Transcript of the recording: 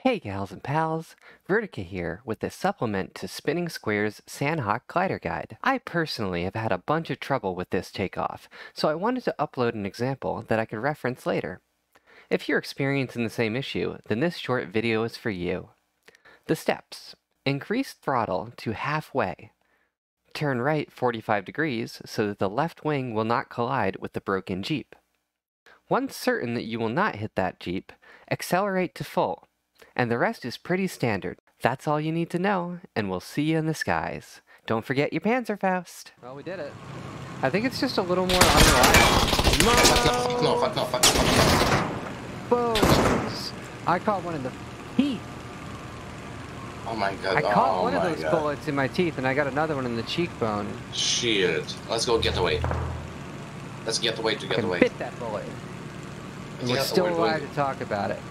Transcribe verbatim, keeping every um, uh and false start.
Hey gals and pals, Vertica here with this supplement to Spinning Square's Sanhok Glider Guide. I personally have had a bunch of trouble with this takeoff, so I wanted to upload an example that I could reference later. If you're experiencing the same issue, then this short video is for you. The steps. Increase throttle to halfway. Turn right forty-five degrees so that the left wing will not collide with the broken Jeep. Once certain that you will not hit that Jeep, accelerate to full. And the rest is pretty standard. That's all you need to know, and we'll see you in the skies. Don't forget your Panzerfaust. Well, we did it. I think it's just a little more unreliable. No, no, fuck no, fuck no, fuck no. Bones! I caught one in the teeth. Oh my god. I caught oh one of my those god. bullets in my teeth, and I got another one in the cheekbone. Shit. Let's go get the weight. Let's get the weight to I get the can weight. bit that bullet. And we're Yeah, still we're alive doing- to talk about it.